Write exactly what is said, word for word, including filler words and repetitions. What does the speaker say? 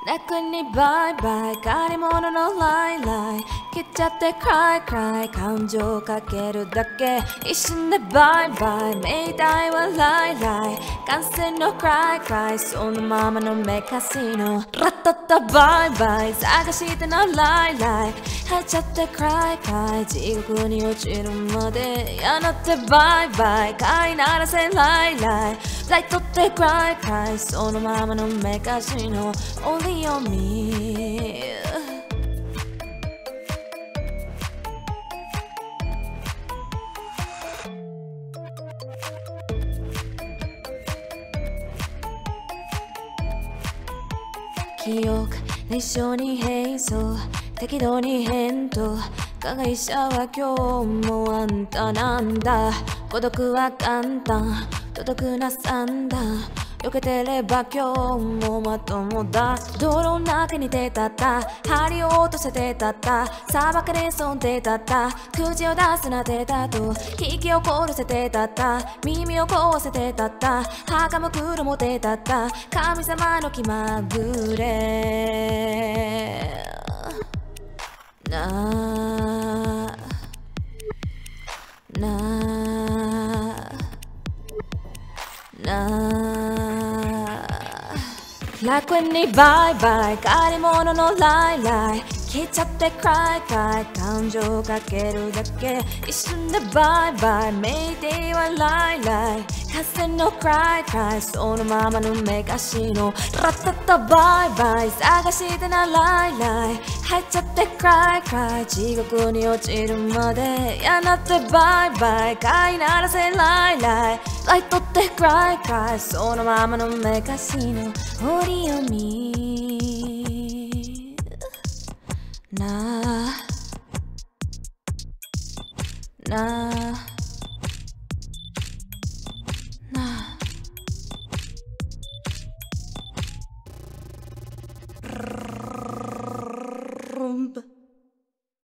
泣くにバイバイ借り物のライライ切っちゃってクライクライ感情かけるだけ一瞬でバイバイ命題はライライ感染のクライクライそのままのメカシノラッタッタバイバイ探してのライライ入っちゃってクライクライ地獄に落ちるまでやなってバイバイ飼いならせライライライトってクライクライそのままのメカシノOnly on me記憶一緒に並走適度に返答加害者は今日もあんたなんだ孤独は簡単届くな三段避けてれば今日もまともだ泥の中に出たった針を落とせてたった砂漠で遊んでたった口を出すなてたと息を殺せてたった耳を壊せてたった墓も黒もてたった神様の気まぐれなあなあなあ楽にバイバイ借り物のライライ切っちゃってクライクライ感情かけるだけ一瞬でバイバイメイデイはライライ風のクライクライそのままのメカシノラッタッタバイバイ探してなライライ入っちゃってクライクライ地獄に落ちるまでやなってバイバイ飼いならせライライライトってクライクライそのままのメカシノ折読みなあなあ